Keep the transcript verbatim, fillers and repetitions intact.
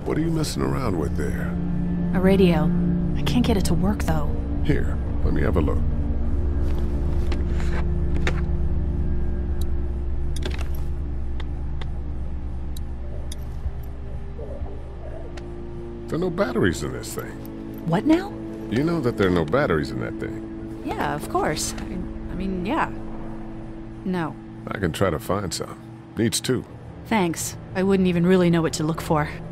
What are you messing around with there? A radio. I can't get it to work, though. Here, let me have a look. There are no batteries in this thing. What now? You know that there are no batteries in that thing. Yeah, of course. I, I mean, yeah. No. I can try to find some. Needs two. Thanks. I wouldn't even really know what to look for.